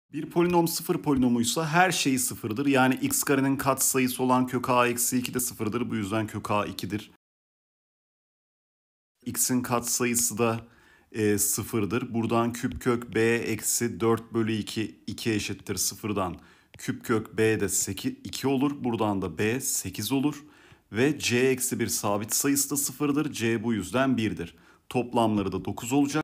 Bir polinom sıfır polinomuysa her şeyi sıfırdır. Yani x karenin katsayısı olan kök a eksi 2 de sıfırdır. Bu yüzden kök a 2'dir. X'in katsayısı da sıfırdır. Buradan küp kök b eksi 4 bölü 2 2 eşittir sıfırdan. Küp kök b de 8, 2 olur. Buradan da b 8 olur. Ve c eksi 1 sabit sayısı da sıfırdır. C bu yüzden 1'dir. Toplamları da 9 olacak.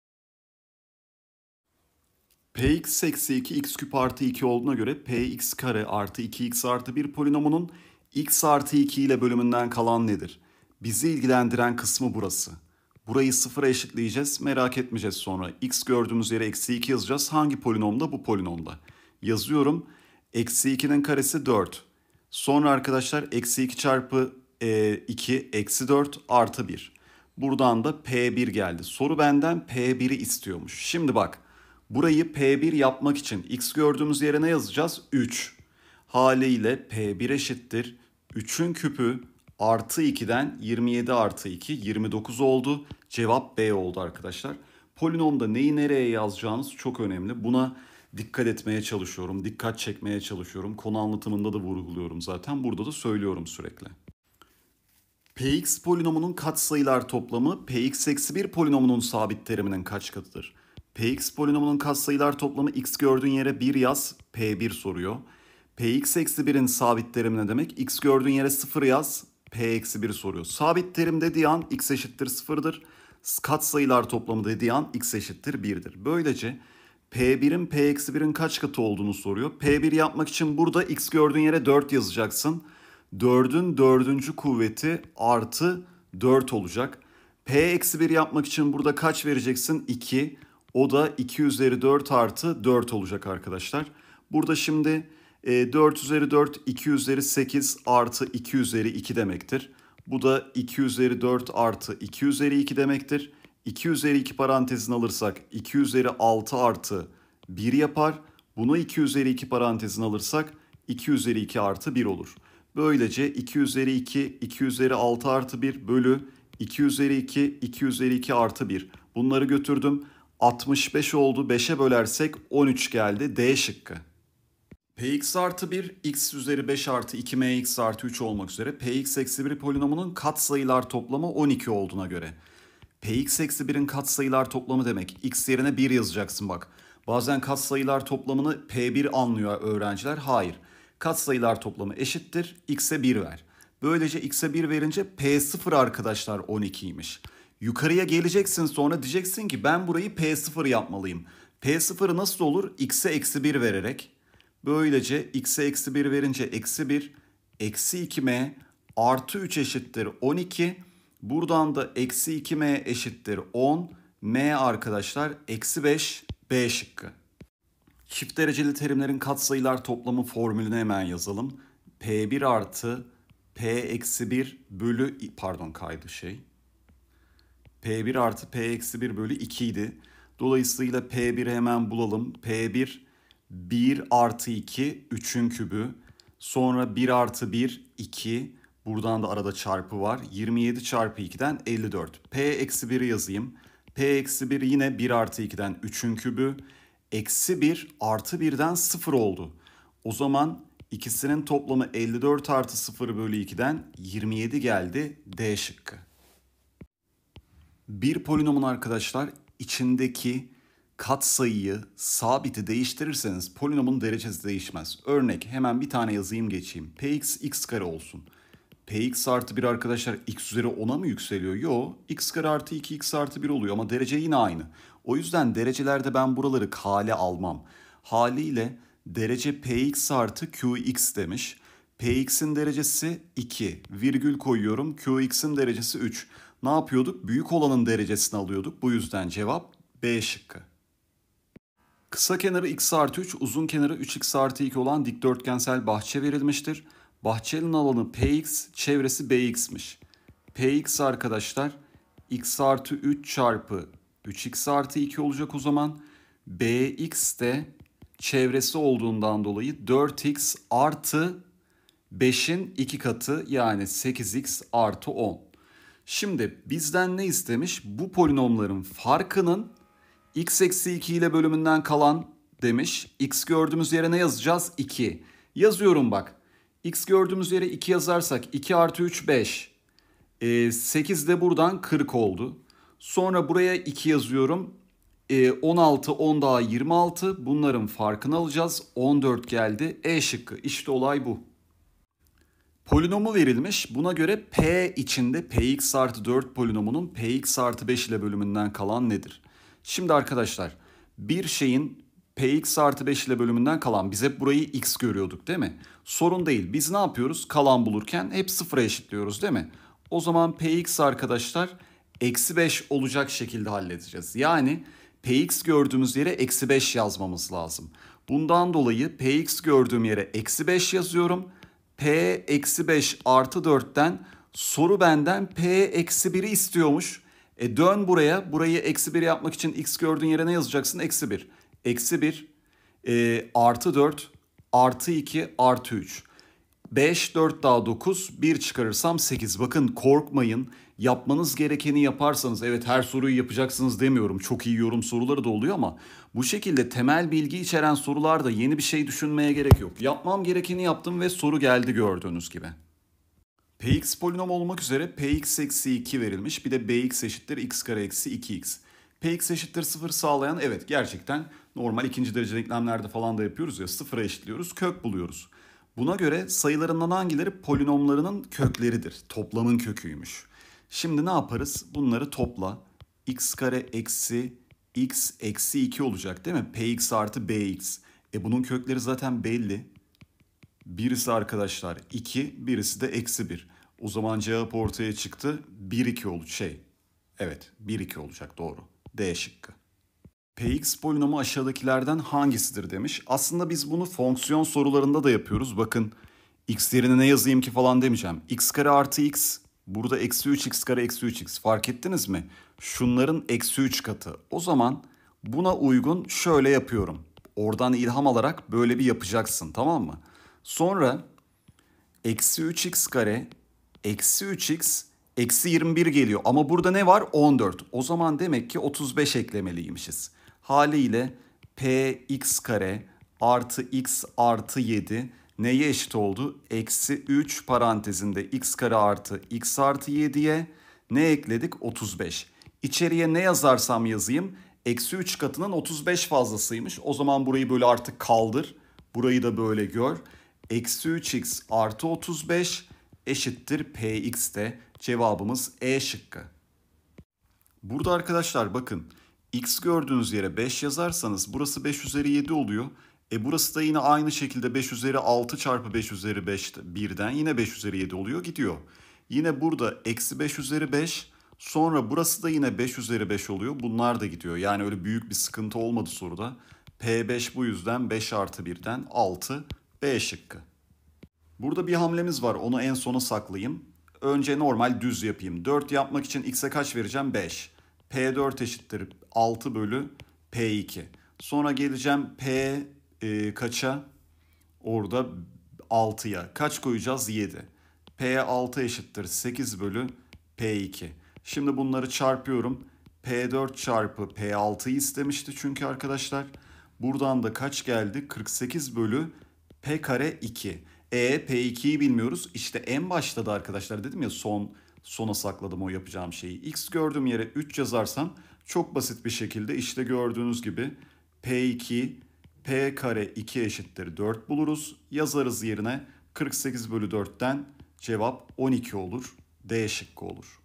Px eksi 2 x küp artı 2 olduğuna göre px kare artı 2x artı 1 polinomunun x artı 2 ile bölümünden kalan nedir? Bizi ilgilendiren kısmı burası. Burayı sıfıra eşitleyeceğiz. Merak etmeyeceğiz sonra. X gördüğümüz yere eksi 2 yazacağız. Hangi polinomda? Bu polinomda. Yazıyorum. Eksi 2'nin karesi 4. Sonra arkadaşlar eksi 2 çarpı 2 eksi 4 artı 1. Buradan da P1 geldi. Soru benden P1'i istiyormuş. Şimdi bak. Burayı P1 yapmak için x gördüğümüz yere ne yazacağız? 3. Haliyle P1 eşittir. 3'ün küpü artı 2'den 27 artı 2 29 oldu. Cevap B oldu arkadaşlar. Polinomda neyi nereye yazacağınız çok önemli. Buna dikkat etmeye çalışıyorum. Dikkat çekmeye çalışıyorum. Konu anlatımında da vurguluyorum zaten. Burada da söylüyorum sürekli. Px polinomunun katsayılar toplamı Px eksi 1 polinomunun sabit teriminin kaç katıdır? Px polinomunun katsayılar toplamı x gördüğün yere 1 yaz, P1 soruyor. Px eksi 1'in sabit terimi ne demek? X gördüğün yere 0 yaz, P eksi 1 soruyor. Sabit terim dediği an x eşittir 0'dır. Katsayılar toplamı dediği an x eşittir 1'dir. Böylece P1'in P eksi 1'in kaç katı olduğunu soruyor. P1 yapmak için burada x gördüğün yere 4 yazacaksın. 4'ün dördüncü kuvveti artı 4 olacak. P eksi 1 yapmak için burada kaç vereceksin? 2. O da 2 üzeri 4 artı 4 olacak arkadaşlar. Burada şimdi 4 üzeri 4 2 üzeri 8 artı 2 üzeri 2 demektir. Bu da 2 üzeri 4 artı 2 üzeri 2 demektir. 2 üzeri 2 parantezini alırsak 2 üzeri 6 artı 1 yapar. Bunu 2 üzeri 2 parantezini alırsak 2 üzeri 2 artı 1 olur. Böylece 2 üzeri 2, 2 üzeri 6 artı 1 bölü 2 üzeri 2, 2 üzeri 2 artı 1. Bunları götürdüm. 65 oldu. 5'e bölersek 13 geldi. D şıkkı. Px artı 1, x üzeri 5 artı 2mx artı 3 olmak üzere Px eksi 1 polinomunun katsayılar toplamı 12 olduğuna göre. Px eksi 1'in katsayılar toplamı demek. X yerine 1 yazacaksın bak. Bazen katsayılar toplamını P1 anlıyor öğrenciler. Hayır. Katsayılar toplamı eşittir. X'e 1 ver. Böylece X'e 1 verince P0 arkadaşlar 12'ymiş. Yukarıya geleceksin sonra diyeceksin ki ben burayı P0 yapmalıyım. P0 nasıl olur? X'e eksi 1 vererek. Böylece X'e eksi 1 verince eksi 1 eksi 2m artı 3 eşittir 12. Buradan da eksi 2m eşittir 10. M arkadaşlar eksi 5 B şıkkı. Çift dereceli terimlerin katsayılar toplamı formülünü hemen yazalım. P1 artı P eksi 1 bölü P1 artı P eksi 1 bölü 2 idi. Dolayısıyla P1'i hemen bulalım. P1 1 artı 2 3'ün kübü. Sonra 1 artı 1 2. Buradan da arada çarpı var. 27 çarpı 2'den 54. P eksi 1'i yazayım. P eksi 1 yine 1 artı 2'den 3'ün kübü. Eksi 1 artı 1'den 0 oldu. O zaman ikisinin toplamı 54 artı 0 bölü 2'den 27 geldi. D şıkkı. Bir polinomun arkadaşlar içindeki katsayıyı, sabiti değiştirirseniz polinomun derecesi değişmez. Örnek hemen bir tane yazayım geçeyim. Px x kare olsun. Px artı 1 arkadaşlar x üzeri 10'a mı yükseliyor? Yo, x kare artı 2 x artı 1 oluyor ama derece yine aynı. O yüzden derecelerde ben buraları kale almam. Haliyle derece px artı qx demiş. Px'in derecesi 2, virgül koyuyorum. Qx'in derecesi 3. Ne yapıyorduk? Büyük olanın derecesini alıyorduk. Bu yüzden cevap B şıkkı. Kısa kenarı x artı 3, uzun kenarı 3x artı 2 olan dikdörtgensel bahçe verilmiştir. Bahçenin alanı Px, çevresi Bx'miş. Px arkadaşlar x artı 3 çarpı 3x artı 2 olacak o zaman. Bx de çevresi olduğundan dolayı 4x artı 5'in 2 katı yani 8x artı 10. Şimdi bizden ne istemiş? Bu polinomların farkının x eksi 2 ile bölümünden kalan demiş. X gördüğümüz yere ne yazacağız? 2. Yazıyorum bak. X gördüğümüz yere 2 yazarsak 2 artı 3 5. 8 de buradan 40 oldu. Sonra buraya 2 yazıyorum. 16, 10 daha 26. Bunların farkını alacağız. 14 geldi. E şıkkı. İşte olay bu. Polinomu verilmiş. Buna göre P içinde Px artı 4 polinomunun Px artı 5 ile bölümünden kalan nedir? Şimdi arkadaşlar bir şeyin Px artı 5 ile bölümünden kalan, biz hep burayı x görüyorduk değil mi? Sorun değil. Biz ne yapıyoruz? Kalan bulurken hep sıfıra eşitliyoruz değil mi? O zaman Px arkadaşlar eksi 5 olacak şekilde halledeceğiz. Yani Px gördüğümüz yere eksi 5 yazmamız lazım. Bundan dolayı Px gördüğüm yere eksi 5 yazıyorum. P eksi 5 artı 4'ten soru benden P eksi 1'i istiyormuş. Dön buraya. Burayı eksi 1 yapmak için x gördüğün yere ne yazacaksın? Eksi 1. Eksi 1 artı 4 artı 2 artı 3. 5, 4 daha 9, 1 çıkarırsam 8. Bakın korkmayın. Yapmanız gerekeni yaparsanız, evet her soruyu yapacaksınız demiyorum. Çok iyi yorum soruları da oluyor ama bu şekilde temel bilgi içeren sorularda yeni bir şey düşünmeye gerek yok. Yapmam gerekeni yaptım ve soru geldi gördüğünüz gibi. Px polinom olmak üzere Px eksi 2 verilmiş. Bir de Bx eşittir x kare eksi 2x. Px eşittir 0 sağlayan, evet gerçekten normal ikinci derece denklemlerde falan da yapıyoruz ya, sıfıra eşitliyoruz, kök buluyoruz. Buna göre sayılarından hangileri polinomlarının kökleridir? Toplamın köküymüş. Şimdi ne yaparız? Bunları topla. X kare eksi x eksi 2 olacak değil mi? Px artı bx. Bunun kökleri zaten belli. Birisi arkadaşlar 2, birisi de eksi 1. O zaman cevap ortaya çıktı. 1, 2 olacak. Evet 1, 2 olacak, doğru. D şıkkı. Px polinomu aşağıdakilerden hangisidir demiş. Aslında biz bunu fonksiyon sorularında da yapıyoruz. Bakın x yerine ne yazayım ki falan demeyeceğim. X kare artı x. Burada eksi 3x kare eksi 3x. Fark ettiniz mi? Şunların eksi 3 katı. O zaman buna uygun şöyle yapıyorum. Oradan ilham alarak böyle bir yapacaksın, tamam mı? Sonra eksi 3x kare eksi 3x eksi 21 geliyor. Ama burada ne var? 14. O zaman demek ki 35 eklemeliymişiz. Haliyle px kare artı x artı 7 neye eşit oldu? Eksi 3 parantezinde x kare artı x artı 7'ye ne ekledik? 35. İçeriye ne yazarsam yazayım eksi 3 katının 35 fazlasıymış. O zaman burayı böyle artık kaldır. Burayı da böyle gör. Eksi 3x artı 35 eşittir px'te. Cevabımız E şıkkı. Burada arkadaşlar bakın x gördüğünüz yere 5 yazarsanız burası 5 üzeri 7 oluyor. Burası da yine aynı şekilde 5 üzeri 6 çarpı 5 üzeri 5 birden yine 5 üzeri 7 oluyor, gidiyor. Yine burada eksi 5 üzeri 5, sonra burası da yine 5 üzeri 5 oluyor. Bunlar da gidiyor. Yani öyle büyük bir sıkıntı olmadı soruda. P5 bu yüzden 5 artı 1'den 6, B şıkkı. Burada bir hamlemiz var, onu en sona saklayayım. Önce normal düz yapayım. 4 yapmak için x'e kaç vereceğim? 5. P4 eşittir 6 bölü P2. Sonra geleceğim kaça? Orada 6'ya. Kaç koyacağız? 7. P6 eşittir 8 bölü P2. Şimdi bunları çarpıyorum. P4 çarpı P6'yı istemişti çünkü arkadaşlar. Buradan da kaç geldi? 48 bölü P kare 2. P2'yi bilmiyoruz. İşte en başta da arkadaşlar dedim ya sona sakladım o yapacağım şeyi. X gördüğüm yere 3 yazarsam çok basit bir şekilde işte gördüğünüz gibi P2 P kare 2 eşittir 4 buluruz. Yazarız yerine 48 bölü 4'ten cevap 12 olur. D şıkkı olur.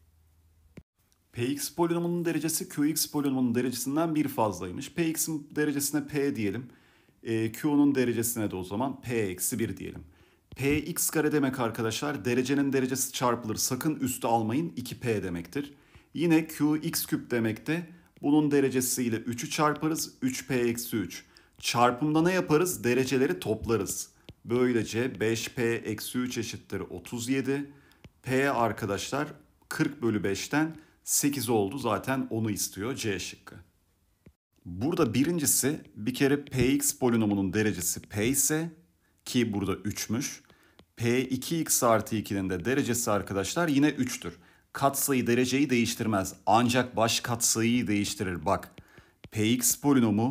Px polinomunun derecesi Qx polinomunun derecesinden bir fazlaymış. Px'in derecesine P diyelim. Q'nun derecesine de o zaman P eksi 1 diyelim. Px kare demek arkadaşlar derecenin derecesi çarpılır. Sakın üstü almayın, 2p demektir. Yine qx küp demek de bunun derecesiyle 3'ü çarparız. 3p eksi 3. Çarpımda ne yaparız? Dereceleri toplarız. Böylece 5p eksi 3 eşittir 37. P arkadaşlar 40 bölü 5'ten 8 oldu. Zaten onu istiyor, C şıkkı. Burada birincisi bir kere px polinomunun derecesi p ise ki burada 3'müş. P2x artı 2'nin de derecesi arkadaşlar yine 3'tür. Katsayı dereceyi değiştirmez. Ancak baş katsayıyı değiştirir. Bak Px polinomu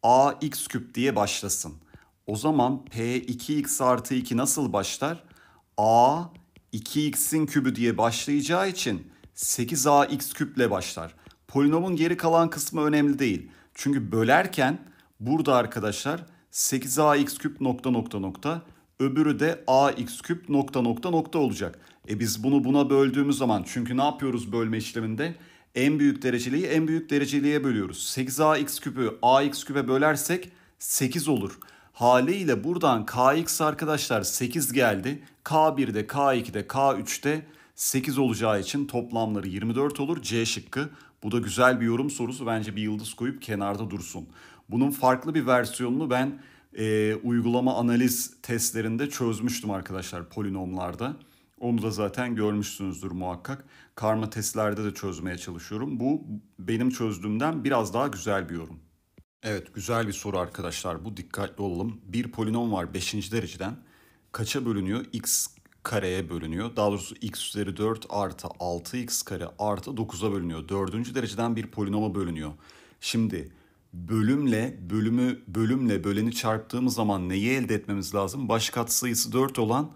ax küp diye başlasın. O zaman p 2x artı 2 nasıl başlar? A 2x'in kübü diye başlayacağı için 8ax küple başlar. Polinomun geri kalan kısmı önemli değil. Çünkü bölerken burada arkadaşlar 8ax küp nokta nokta nokta, öbürü de ax küp nokta nokta nokta olacak. Biz bunu buna böldüğümüz zaman, çünkü ne yapıyoruz bölme işleminde? En büyük dereceliği en büyük dereceliğe bölüyoruz. 8ax küpü ax küpe bölersek 8 olur. Haliyle buradan kx arkadaşlar 8 geldi. K1'de, K2'de, K3'te 8 olacağı için toplamları 24 olur. C şıkkı. Bu da güzel bir yorum sorusu. Bence bir yıldız koyup kenarda dursun. Bunun farklı bir versiyonunu ben uygulama analiz testlerinde çözmüştüm arkadaşlar, polinomlarda. Onu da zaten görmüşsünüzdür muhakkak. Karma testlerde de çözmeye çalışıyorum. Bu benim çözdüğümden biraz daha güzel bir yorum. Evet, güzel bir soru arkadaşlar. Bu, dikkatli olalım. Bir polinom var 5. dereceden. Kaça bölünüyor? X kareye bölünüyor. Daha doğrusu x üzeri 4 artı 6x kare artı 9'a bölünüyor. 4. dereceden bir polinoma bölünüyor. Şimdi bölümle böleni çarptığımız zaman neyi elde etmemiz lazım? Baş katsayısı 4 olan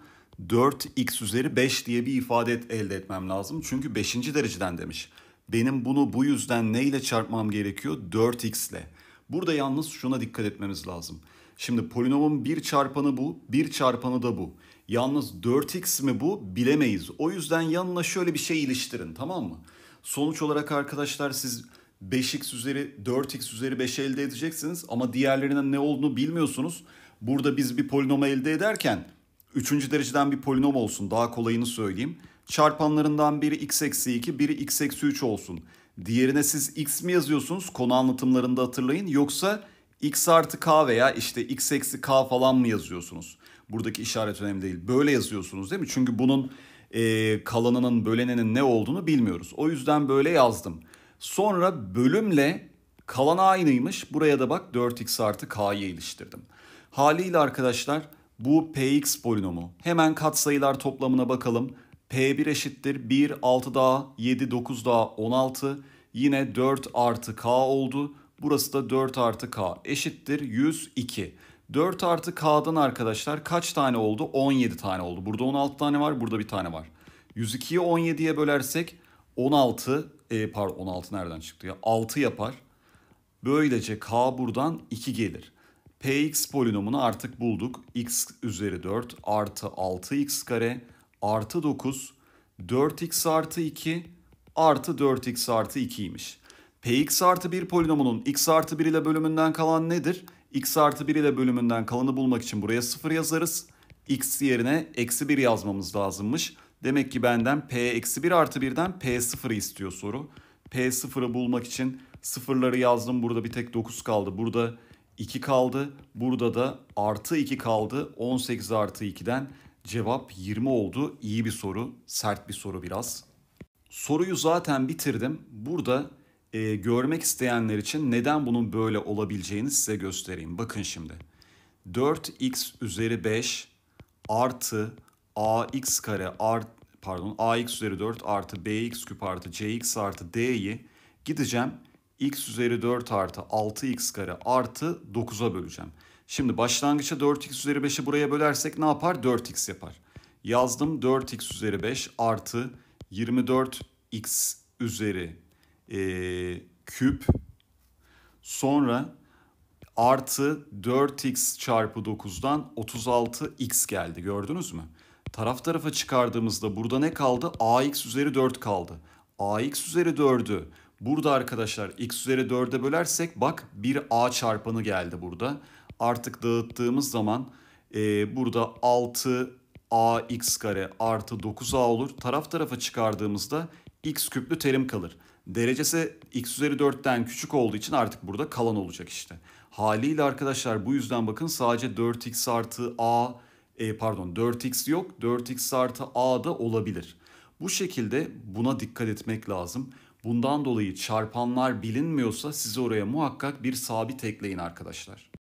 4x üzeri 5 diye bir ifade elde etmem lazım. Çünkü 5. dereceden demiş. Benim bunu bu yüzden neyle çarpmam gerekiyor? 4x ile. Burada yalnız şuna dikkat etmemiz lazım. Şimdi polinomun bir çarpanı bu, bir çarpanı da bu. Yalnız 4x mi bu bilemeyiz. O yüzden yanına şöyle bir şey iliştirin, tamam mı? Sonuç olarak arkadaşlar siz 5x üzeri 4x üzeri 5 elde edeceksiniz ama diğerlerinin ne olduğunu bilmiyorsunuz. Burada biz bir polinom elde ederken 3. dereceden bir polinom olsun, daha kolayını söyleyeyim. Çarpanlarından biri x eksi 2, biri x eksi 3 olsun. Diğerine siz x mi yazıyorsunuz konu anlatımlarında, hatırlayın, yoksa x artı k veya işte x eksi k falan mı yazıyorsunuz? Buradaki işaret önemli değil. Böyle yazıyorsunuz değil mi? Çünkü bunun kalanının, böleninin ne olduğunu bilmiyoruz. O yüzden böyle yazdım. Sonra bölümle kalan aynıymış. Buraya da bak 4x artı k'yı iliştirdim. Haliyle arkadaşlar bu px polinomu. Hemen katsayılar toplamına bakalım. P1 eşittir 1, 6 daha 7, 9 daha 16. Yine 4 artı k oldu. Burası da 4 artı k eşittir 102. 4 artı k'dan arkadaşlar kaç tane oldu? 17 tane oldu. Burada 16 tane var, burada bir tane var. 102'yi 17'ye bölersek 16, pardon 16 nereden çıktı ya? 6 yapar. Böylece k buradan 2 gelir. Px polinomunu artık bulduk. X üzeri 4 artı 6x kare artı 9, 4x artı 2 artı 4x artı 2'ymiş. Px artı 1 polinomunun x artı 1 ile bölümünden kalan nedir? X artı 1 ile bölümünden kalanı bulmak için buraya 0 yazarız. X yerine eksi 1 yazmamız lazımmış. Demek ki benden P eksi 1 artı 1'den P0'ı istiyor soru. P0'ı bulmak için sıfırları yazdım. Burada bir tek 9 kaldı. Burada 2 kaldı. Burada da artı 2 kaldı. 18 artı 2'den cevap 20 oldu. İyi bir soru. Sert bir soru biraz. Soruyu zaten bitirdim. Burada görmek isteyenler için neden bunun böyle olabileceğini size göstereyim. Bakın şimdi. 4x üzeri 5 artı ax kare ax üzeri 4 artı bx küp artı cx artı d'yi gideceğim x üzeri 4 artı 6x kare artı 9'a böleceğim. Şimdi başlangıçta 4x üzeri 5'i buraya bölersek ne yapar? 4x yapar. Yazdım 4x üzeri 5 artı 24x üzeri küp, sonra artı 4x çarpı 9'dan 36x geldi, gördünüz mü? Taraf tarafa çıkardığımızda burada ne kaldı? Ax üzeri 4 kaldı. Ax üzeri 4'ü burada arkadaşlar x üzeri 4'e bölersek bak bir a çarpanı geldi burada. Artık dağıttığımız zaman burada 6ax kare artı 9a olur. Taraf tarafa çıkardığımızda x küplü terim kalır. Derecesi x üzeri 4'ten küçük olduğu için artık burada kalan olacak işte. Haliyle arkadaşlar bu yüzden bakın sadece 4x artı a, 4x yok, 4x artı a da olabilir. Bu şekilde buna dikkat etmek lazım. Bundan dolayı çarpanlar bilinmiyorsa siz oraya muhakkak bir sabit ekleyin arkadaşlar.